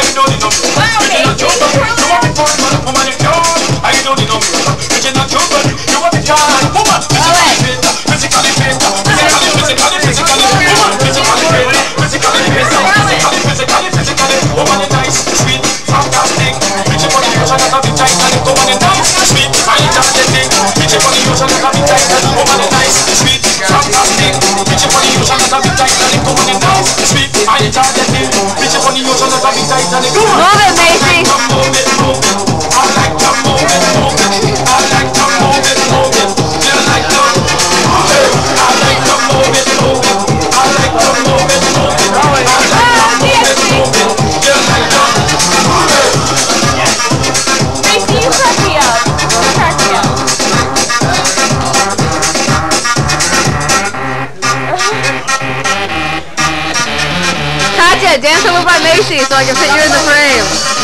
Move it, Macy. Katya, dance a little by Macy so I can fit you in the frame.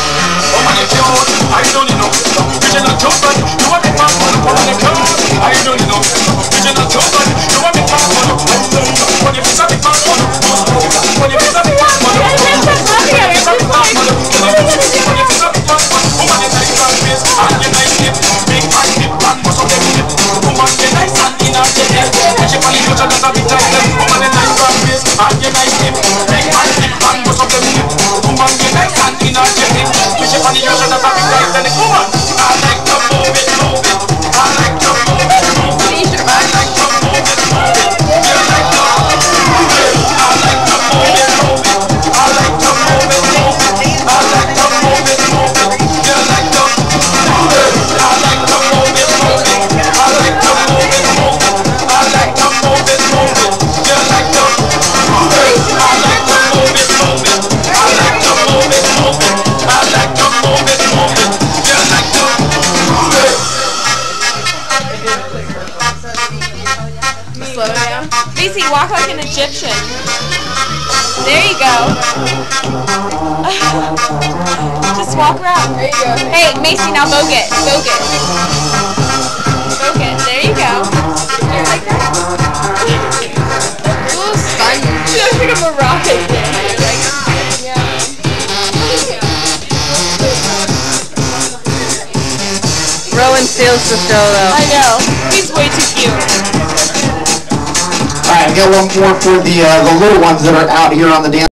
Slow down. Macy, walk like an Egyptian. There you go. Just walk around. There you go. Hey, Macy, now vogue it. Vogue it. Vogue it. There you go. You like that? A little sponge. She looks like a Moroccan. Like, yeah. Rowan steals the show, though. I know. He's way too cute. Alright, I've got one more for the little ones that are out here on the dance